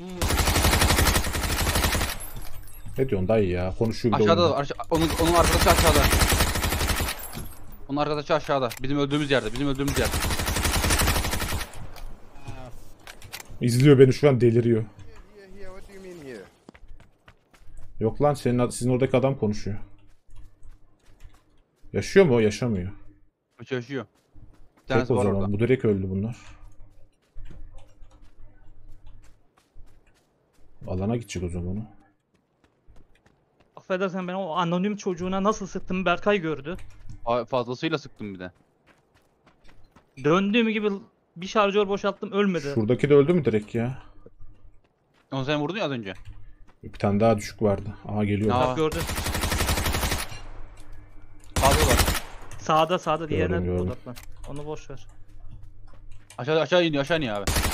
Ne diyorsun dayı ya? Konuşuyor bir de Aşağıda oyunda. da, onun arkadaşı aşağıda. Onun arkadaşı aşağıda. Bizim öldüğümüz yerde. Bizim öldüğümüz yerde. İzliyor beni şu an, deliriyor. Here, what do you mean here? Yok lan, sizin oradaki adam konuşuyor. Yaşıyor mu o? Yaşamıyor. Yaşıyor. Bir Tek tanesi o var zaman. orada. Bu direkt öldü bunlar. Alana gidecek o zaman o. Affedersen ben o anonim çocuğuna nasıl sıktım Berkay gördü. Fazlasıyla sıktım bir de. Döndüğüm gibi bir şarjör boşalttım ölmedi. Şuradaki de öldü mü direkt ya? Onu sen vurdun ya az önce. Bir tane daha düşük vardı. Aha geliyor. Aa. Bak gördün. Fazla var. Sağda diğerine Gördüm. odaklan. Onu boş ver. Aşağı iniyor abi.